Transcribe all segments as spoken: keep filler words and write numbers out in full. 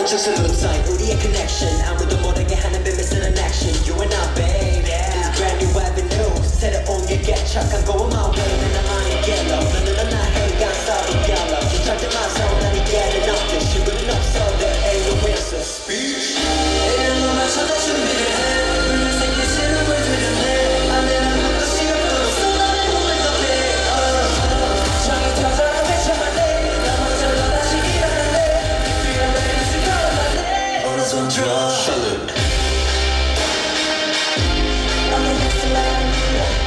아는 척 salute sign 우리의 connection 아무도 모르게 하는 business in action You and I babe This brand new avenue 새로운 길게 착한 go on my way 난 나만의 길로 너는 나의 간사로 yellow 절대 마서 난 이게는 없듯 시부는 없어 There ain't no answer Speech 내가 너만 찾아 준비를 해 물론 생긴 시름을 들여내 안에는 묻고 시간도 쏟아내 보낸 것들 창이 터져라 외쳐만해 나만 잘라 다시 일어나네 필요한 내 걸어만해 어느 손 들어 Salute I'm the next line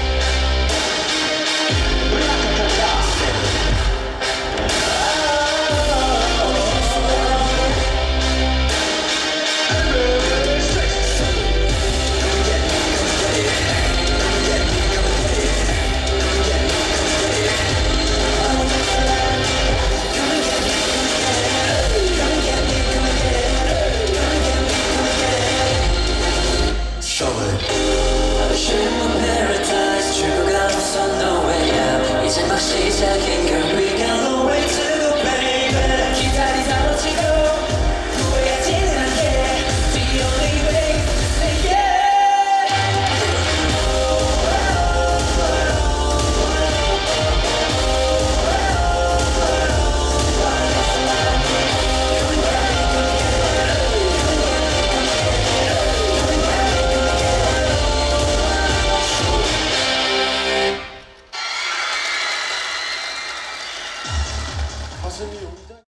시작인 girl we got no way to go baby 기다리다 놓치고 후회하지는 않게 The only way to say yeah 가슴이 용기